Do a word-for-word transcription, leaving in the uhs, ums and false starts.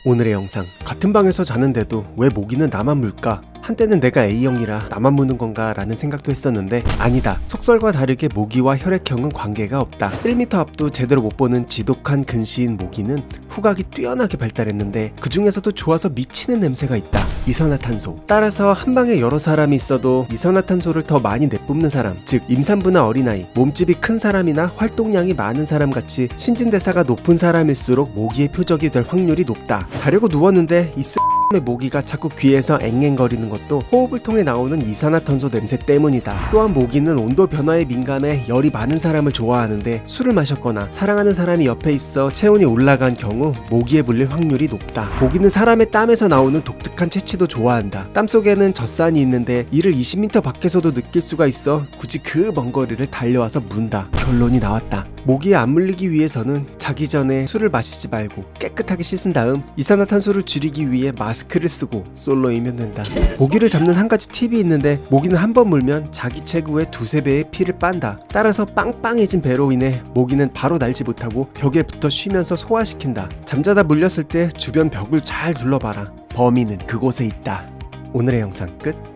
오늘의 영상, 같은 방에서 자는데도 왜 모기는 나만 물까? 한때는 내가 A형이라 나만 무는 건가 라는 생각도 했었는데 아니다. 속설과 다르게 모기와 혈액형은 관계가 없다. 일 미터 앞도 제대로 못 보는 지독한 근시인 모기는 후각이 뛰어나게 발달했는데 그 중에서도 좋아서 미치는 냄새가 있다. 이산화탄소. 따라서 한 방에 여러 사람이 있어도 이산화탄소를 더 많이 내뿜는 사람, 즉 임산부나 어린아이, 몸집이 큰 사람이나 활동량이 많은 사람 같이 신진대사가 높은 사람일수록 모기의 표적이 될 확률이 높다. 자려고 누웠는데 이 의 모기가 자꾸 귀에서 앵앵거리는 것도 호흡을 통해 나오는 이산화탄소 냄새 때문이다. 또한 모기는 온도 변화에 민감해 열이 많은 사람을 좋아하는데 술을 마셨거나 사랑하는 사람이 옆에 있어 체온이 올라간 경우 모기에 물릴 확률이 높다. 모기는 사람의 땀에서 나오는 독특한 채취도 좋아한다. 땀 속에는 젖산이 있는데 이를 이십 미터 밖에서도 느낄 수가 있어 굳이 그 먼 거리를 달려와서 문다. 결론이 나왔다. 모기에 안 물리기 위해서는 자기 전에 술을 마시지 말고 깨끗하게 씻은 다음 이산화탄소를 줄이기 위해 마스크를 쓰고 솔로이면 된다. 모기를 잡는 한 가지 팁이 있는데 모기는 한 번 물면 자기 체구의 두세 배의 피를 빤다. 따라서 빵빵해진 배로 인해 모기는 바로 날지 못하고 벽에 붙어 쉬면서 소화시킨다. 잠자다 물렸을 때 주변 벽을 잘 둘러봐라. 범인은 그곳에 있다. 오늘의 영상 끝.